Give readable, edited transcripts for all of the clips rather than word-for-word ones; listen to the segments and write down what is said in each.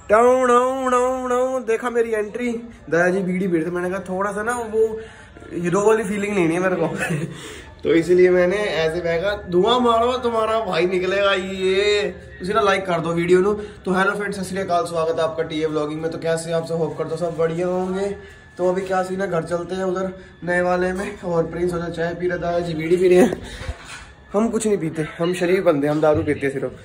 Tau now now now देखा मेरी entry, दादाजी बीड़ी पीड़ थे। मैंने कहा थोड़ा सा ना वो हीरो वाली फीलिंग लेनी है मेरे को तो इसलिए मैंने ऐसे कहा धुआं मारो तुम्हारा भाई निकलेगा ये। उसी ना लाइक कर दो वीडियो नु। तो हेलो फ्रेंड्स, सत श्री अकाल, स्वागत है आपका टीए व्लॉगिंग में। तो कैसे आपसे होप करता हूँ सब बढ़िया होंगे। तो अभी क्या सीन है, घर चलते हैं उधर नए वाले में, और प्रिंस उधर चाय पी रहा, दादाजी बीड़ी पी रहे हैं। हम कुछ नहीं पीते, हम शरीफ बंदे, हम दारू पीते हैं सिर्फ।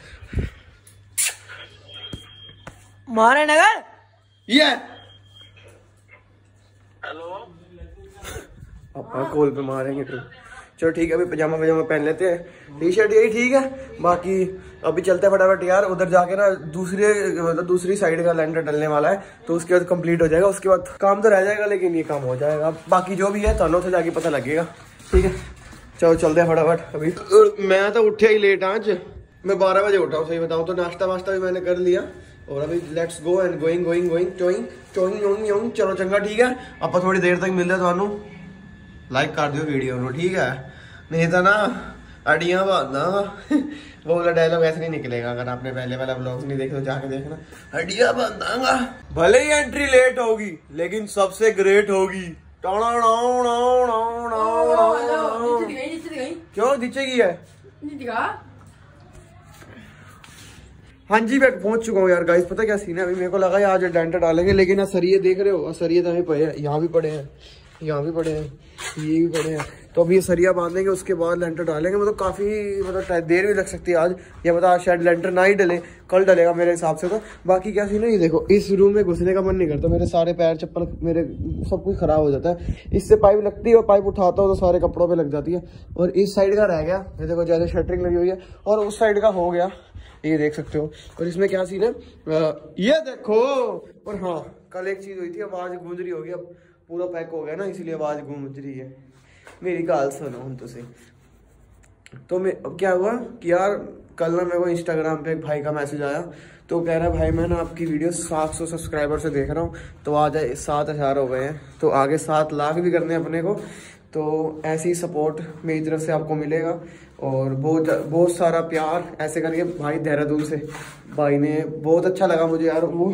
मारे नगर ये हेलो पापा कॉल पे मारेंगे फिर। चलो ठीक है, अभी पजामा पहन लेते हैं, टी शर्ट यही ठीक है। बाकी अभी चलते हैं फटाफट यार, उधर जाके ना दूसरी साइड का लेंटर डलने वाला है, तो उसके बाद कंप्लीट हो जाएगा। उसके बाद काम तो रह जाएगा, लेकिन ये काम हो जाएगा। बाकी जो भी है थानों से जाके पता लगेगा, ठीक है। चलो चलते हैं फटाफट। अभी मैं तो उठा ही लेट आज, मैं 12 बजे उठा हूँ, सही बताऊँ तो। नाश्ता वाश्ता भी मैंने कर लिया, और अभी लेट्स गो एंड गोइंग। चलो चंगा ठीक है, आप थोड़ी देर तक मिलते थानू। लाइक कर दियो वीडियो को, ठीक है, नहीं तो ना अड़ियाँ बांधना वो वाला डायलॉग ऐसे नहीं निकलेगा। अगर आपने पहले वाला ब्लॉग नहीं देखे तो जाके देखना, अड़ियाँ बांधांगा। भले ही एंट्री लेट होगी, लेकिन सबसे ग्रेट होगी। क्यों दिखेगी है? हाँ जी, मैं पहुंच चुका हूँ यार गाइस। पता क्या सीन है, अभी मेरे को लगा आज डेंटर डालेंगे, लेकिन सरिये देख रहे हो, सरिये तो पड़े हैं, यहाँ भी पड़े हैं, यहाँ भी पड़े हैं, ये भी पड़े हैं। तो अभी ये सरिया बांधेंगे, उसके बाद लेंटर डालेंगे। मतलब काफ़ी देर भी लग सकती है आज, या मतलब शायद लेंटर ना ही डले, कल डलेगा मेरे हिसाब से तो। बाकी क्या सीन है, ये देखो, इस रूम में घुसने का मन नहीं करता, मेरे सारे पैर चप्पल मेरे सब कुछ खराब हो जाता है। इससे पाइप लगती है, और पाइप उठाता हो तो सारे कपड़ों पर लग जाती है। और इस साइड का रह गया, ये देखो जैसे शटरिंग लगी हुई है, और उस साइड का हो गया, ये देख सकते हो। और इसमें क्या सीन है, ये देखो। और हाँ, कल एक चीज़ हुई थी, आवाज़ गूंज रही होगी, अब पूरा पैक हो गया ना, इसलिए आवाज़ गूंज रही है। मेरी गाल सुनो हम तो से। तो मैं अब क्या हुआ कि यार, कल ना मेरे को इंस्टाग्राम पे एक भाई का मैसेज आया, तो कह रहा है भाई मैं ना आपकी वीडियो 700 सब्सक्राइबर से देख रहा हूँ, तो आज 7,000 हो गए हैं, तो आगे 7 लाख भी करने हैं अपने को। तो ऐसी सपोर्ट मेरी तरफ से आपको मिलेगा, और बहुत सारा प्यार ऐसे करके। भाई देहरादून से भाई ने, बहुत अच्छा लगा मुझे यार वो,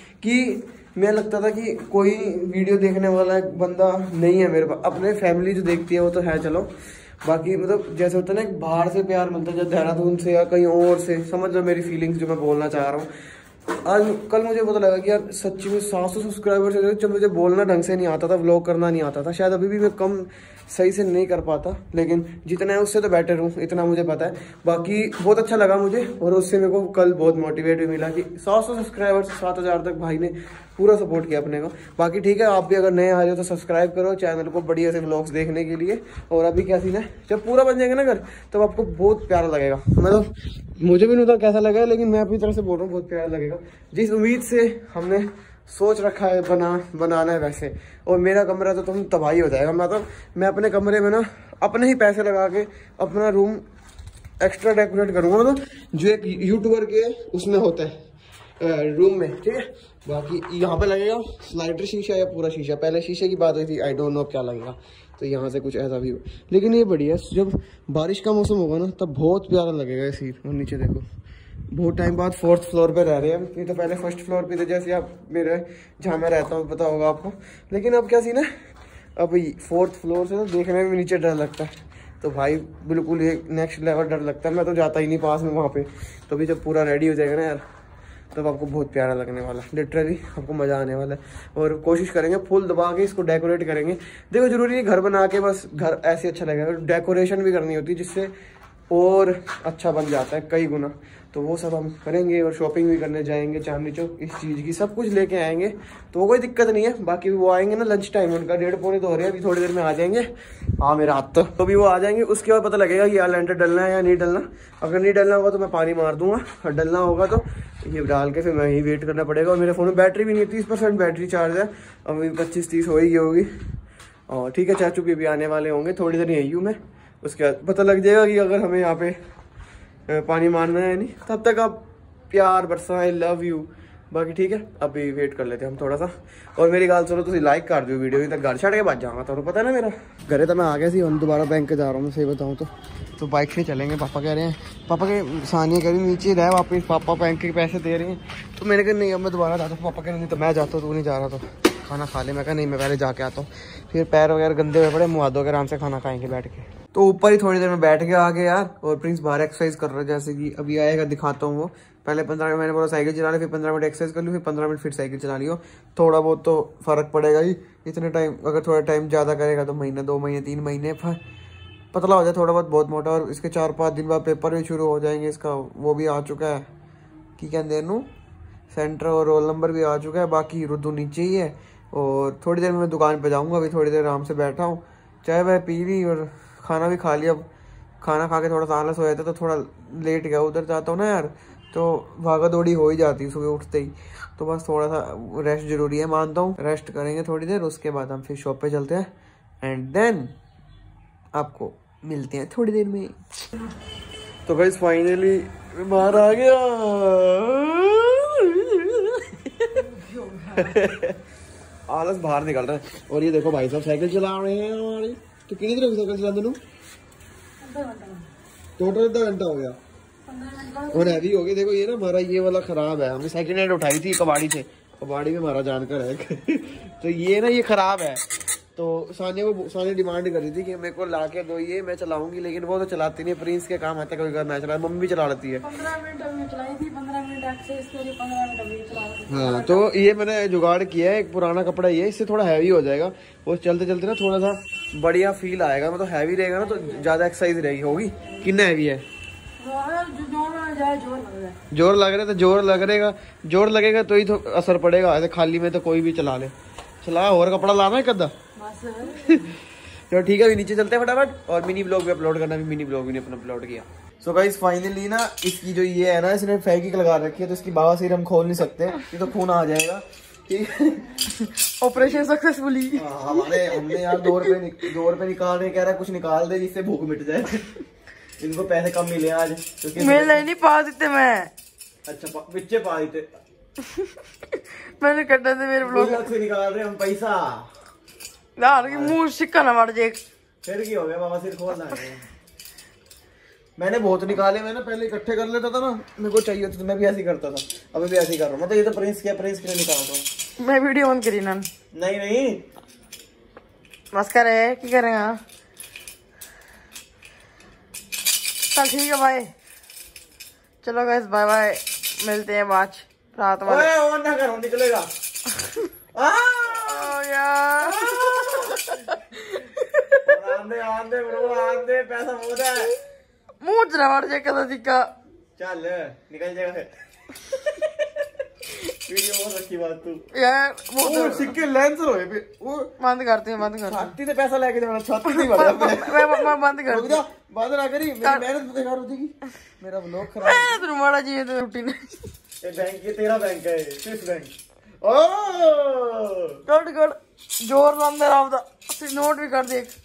कि मैं लगता था कि कोई वीडियो देखने वाला बंदा नहीं है मेरे पास। अपने फैमिली जो देखती है वो तो है, चलो। बाकी मतलब जैसे होता है ना, बाहर से प्यार मिलता है, जब देहरादून से या कहीं और से, समझ लो मेरी फीलिंग्स जो मैं बोलना चाह रहा हूँ। आज कल मुझे पता लगा कि यार सच्ची में 700 सब्सक्राइबर से, जब मुझे बोलना ढंग से नहीं आता था, व्लॉग करना नहीं आता था, शायद अभी भी मैं कम सही से नहीं कर पाता, लेकिन जितना है उससे तो बेटर हूँ, इतना मुझे पता है। बाकी बहुत अच्छा लगा मुझे, और उससे मेरे को कल बहुत मोटिवेट भी मिला कि 700 सब्सक्राइबर से 7,000 तक भाई ने पूरा सपोर्ट किया अपने को। बाकी ठीक है, आप भी अगर नए आ रहे हो तो सब्सक्राइब करो चैनल को, बढ़िया से व्लॉग्स देखने के लिए। और अभी क्या सीन है, जब पूरा बन जाएगा ना घर, तब आपको बहुत प्यारा लगेगा। मतलब मुझे भी नहीं पता कैसा लगेगा, लेकिन मैं अपनी तरफ से बोल रहा हूँ, बहुत प्यारा लगेगा। जिस उम्मीद से हमने सोच रखा है बनाना है वैसे। और मेरा कमरा तो तुम तबाही हो जाएगा। मैं अपने कमरे में ना अपने ही पैसे लगा के अपना रूम एक्स्ट्रा डेकोरेट करूँगा, मतलब जो एक यूट्यूबर के उसमें होता है रूम में, ठीक है। बाकी यहाँ पे लगेगा स्लाइडर शीशा या पूरा शीशा, पहले शीशे की बात हुई थी, आई डोंट नो अब क्या लगेगा। तो यहाँ से कुछ ऐसा भी हो, लेकिन ये बढ़िया, जब बारिश का मौसम होगा ना तब बहुत प्यारा लगेगा ये सीन। और नीचे देखो, बहुत टाइम बाद 4th फ्लोर पे रह रहे हैं, नहीं तो पहले 1st फ्लोर पे थे, जैसे आप मेरे जहाँ मैं रहता हूँ पता होगा आपको। लेकिन अब क्या सीन है, अब 4th फ्लोर से ना देखने में भी नीचे डर लगता है। तो भाई बिल्कुल ये नेक्स्ट लेवल डर लगता है, मैं तो जाता ही नहीं पास में वहाँ पे। तो अभी जब पूरा रेडी हो जाएगा ना यार, तब आपको बहुत प्यारा लगने वाला है, लिटरली आपको मज़ा आने वाला है। और कोशिश करेंगे फुल दबा के इसको डेकोरेट करेंगे। देखो जरूरी नहीं घर बना के बस घर ऐसे अच्छा लगेगा, डेकोरेशन भी करनी होती है, जिससे और अच्छा बन जाता है कई गुना। तो वो सब हम करेंगे, और शॉपिंग भी करने जाएंगे चांदनी चौक, इस चीज़ की सब कुछ लेके आएंगे, तो वो कोई दिक्कत नहीं है। बाकी वो आएंगे ना लंच टाइम, उनका 1:30-1:45 हो रहा है, अभी थोड़ी देर में आ जाएंगे। हाँ मेरा हाथ तो अभी वो आ जाएंगे, उसके बाद पता लगेगा कि यार लेंटर डलना है या नहीं डलना। अगर नहीं डलना होगा तो मैं पानी मार दूंगा, और डलना होगा तो ये डाल के फिर मैं ही वेट करना पड़ेगा। और मेरे फ़ोन में बैटरी भी नहीं है, 30% बैटरी चार्ज है, अभी 25-30 हो ही होगी। और ठीक है, चाचू भी आने वाले होंगे, थोड़ी देर यही हूँ मैं, उसके बाद पता लग जाएगा कि अगर हमें यहाँ पे पानी मारना है नहीं। तब तक आप प्यार बरसा, आई लव यू बाकी ठीक है, अभी वेट कर लेते हैं हम थोड़ा सा। और मेरी गाल सुनो, तुम लाइक कर दो वीडियो, तक घर छड़ के बाद जाऊँगा, तो पता है ना मेरा घरे तो मैं आ गया सी, हम दोबारा बैंक जा रहा हूँ, सही बताऊँ तो बाइक से चलेंगे। पापा कह रहे हैं, पापा के सानिया कह रही नीचे रह वापस, पापा बैंक के पैसे दे रहे हैं, तो मैंने कहा नहीं अब मैं दोबारा जाता हूँ। पापा कह रहे नहीं तो मैं जाता हूँ, तू नहीं जा रहा तो खाना खा ले। मैं कहा नहीं मैं पहले जाके आता हूँ, फिर पैर वगैरह गंदे हुए पड़े, मुँह हाथ धो के आराम से खाना खाएंगे बैठ के। तो ऊपर ही थोड़ी देर में बैठ के आ गए यार, और प्रिंस बाहर एक्सरसाइज कर रहा है, जैसे कि अभी आएगा दिखाता हूँ वो। पहले 15 मिनट मैंने बोला साइकिल चला ली, फिर 15 मिनट एक्सरसाइज कर ली, फिर 15 मिनट फिर साइकिल चला लियो। थोड़ा बहुत तो फर्क पड़ेगा ही, इतने टाइम अगर थोड़ा टाइम ज़्यादा करेगा तो महीना 2 महीने 3 महीने पतला हो जाए थोड़ा बहुत मोटा। और इसके 4-5 दिन बाद पेपर भी शुरू हो जाएंगे, इसका वो भी आ चुका है कि कहते हैं सेंटर और रोल नंबर भी आ चुका है। बाकी रुद्दू नीचे ही है, और थोड़ी देर में मैं दुकान पे जाऊंगा। अभी थोड़ी देर आराम से बैठा हूँ, चाय वाय पी ली और खाना भी खा लिया। अब खाना खा के थोड़ा सा आलस हो जाता, तो थोड़ा लेट गया, उधर जाता हूँ ना यार, तो भागा दौड़ी हो ही जाती है सुबह उठते ही। तो बस थोड़ा सा रेस्ट जरूरी है, मानता हूँ। रेस्ट करेंगे थोड़ी देर, उसके बाद हम फिर शॉप पे चलते हैं, एंड देन आपको मिलते हैं थोड़ी देर में। तो गाइस फाइनली बाहर आ गया। आलस बाहर निकल रहा है। और ये देखो भाई साहब साइकिल चला रहे हैं हमारी। तो कितनी देर साइकिल चला देनू? टोटल आधा घंटा हो गया, और हैवी हो गया। देखो ये ना हमारा ये वाला खराब है, हमने सेकंड हैंड उठाई थी कबाड़ी से, कबाड़ी में हमारा जानकर है। तो ये ना ये खराब है, तो सानिया डिमांड कर रही थी कि मेरे को ला के दो, ये मैं चलाऊंगी, लेकिन वो तो चलाती नहीं। प्रिंस के काम आता है, कभी मैं चला, मम्मी भी चला लेती है। 15 मिनट अभी चलाई थी, 15 मिनट एक्सरसाइज के लिए, 15 मिनट अभी चला रही थी। हाँ, तो ये मैंने जुगाड़ किया है, एक पुराना कपड़ा ये, इससे थोड़ा हैवी हो जाएगा। वो चलते चलते ना थोड़ा सा बढ़िया फील आएगा, मतलब हैवी रहेगा ना तो ज्यादा एक्सरसाइज रहेगी होगी। कितना हैवी है? जोर लग रहा है, तो जोर लगेगा तो ही तो असर पड़ेगा, ऐसे खाली में तो कोई भी चला ले। चला और कपड़ा लाना है कदा। तो ठीक है, अभी नीचे चलते हैं फटाफट, और मिनी ब्लॉग भी अपलोड करना, भी मिनी ब्लॉग भी अपना अपलोड किया। सो गाइस फाइनली ना इसकी जो ये है ना, इसने फेविक्विक लगा रखी है, तो इसकी बवासीर हम खोल नहीं सकते, ये तो खून आ जाएगा। ठीक है, ऑपरेशन सक्सेसफुली। हमने यार 2 रुपए निकाल रहे, कह रहा है कुछ निकाल दे जिससे भूख मिट जाए। इनको पैसे कम मिले आज, क्योंकि मिले नहीं पा देते मैं। अच्छा बिच्चे पा देते। मैंने कटा थे मेरे ब्लॉग से निकाल रहे हम पैसा यार, कि मुंह सिक्का ना मार जाए। फिर की हो गया, बाबा सिर खोलना है। मैंने बहुत निकाले, मैंने पहले इकट्ठे कर लेता था ना, मेरे को चाहिए तो मैं भी ऐसे ही करता था, अभी भी ऐसे ही कर रहा हूँ। मतलब ये तो प्रिंस के लिए निकालता हूँ मैं। वीडियो ऑन करी ना? नहीं बस करे की करेगा। चल ठीक है भाई, चलो गाइस बाय बाय, मिलते हैं बाद रात वाले। ओए ना करो, निकलेगा। यार आंदे ब्रो, आंदे पैसा बहुत है। मुंह चला मार जाए कदा दिक्का। चल निकल जाएगा फिर। वीडियो बहुत अच्छी बात तू यार, वो सिक्के लेंसर होए पे वो बंद करती हूं, बंद कर। छाती से पैसा लेके जाना, छाती नहीं भरा। मैं बंद कर रुक जा, बंद ना करी, मेरी मेहनत बेकार हो जाएगी, मेरा व्लॉग खराब। मैं तो मारा जी तो रूटीन। ये बैंक, ये तेरा बैंक है, स्विस बैंक। ओ कट जोर अंदर आवदा, नोट भी कर देख।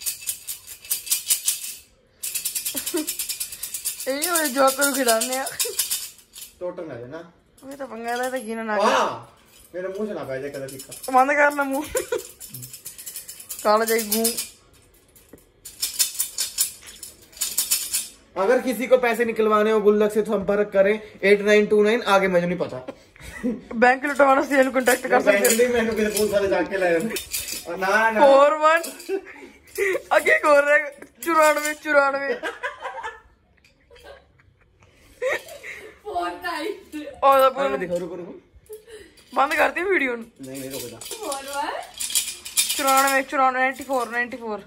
ये जो कर खिलाने हैं टोटल है ना, मैं तो पंगा ले तो गिना ना। हां मेरे मुंह से ना पाए जाए कदा दिक्कत। बंद कर ना मुंह, काला जाए गू। अगर किसी को पैसे निकलवाने हो गुल्लक से तो संपर्क करें 8929, आगे मुझे नहीं पता। बैंक लुटवाना से कांटेक्ट कर सकते हैं। मैंने किसी पुलिस वाले जाके लाए और ना 41 आगे खोल रहे 94 और दिखो, रुको बंद करती हूँ वीडियो। नहीं रुको जा। 94 94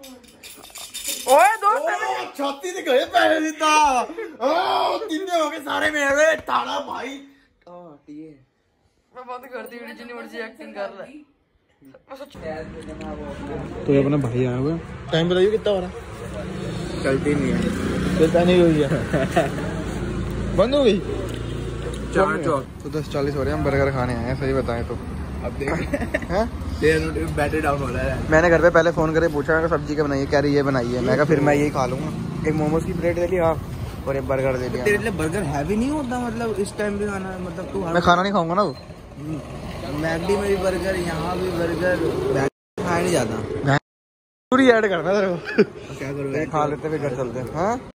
ओए दोस्त 36 से गए पैसे जीता। कितने हो गए सारे मेरे ताड़ा भाई। मैं बंद करती हूँ, जितनी मर्जी एक्टिंग कर रहा है। तो ये अपना भाई आया हुआ, टाइम बताइए कितना हो रहा है? चलती नहीं है, चलता नहीं हुई है, बंद हो गई। 4 तो 10:40 हो रहे हैं, हम बर्गर खाने आए हैं, सही बताएं तो। अब देख बैटरी डाउन हो रहा है। मैंने घर पे पहले फोन करके पूछा कि सब्जी क्या बनाइए, कह रही ये बनाइए। मैं कहा फिर मैं यही खा लूंगा। एक मोमोज की प्लेट ले ली, हाँ, और ये बर्गर दे दिया। तेरे लिए बर्गर हैवी नहीं होता मतलब इस टाइम भी खाना, मतलब तू मैं खाना नहीं खाऊंगा ना वो। मैगडी में भी बर्गर, यहाँ भी बर्गर, खाया नहीं जाता। पूरी ऐड करना तेरे को। क्या करूँ, खा लेते फिर घर चलते हैं। हाँ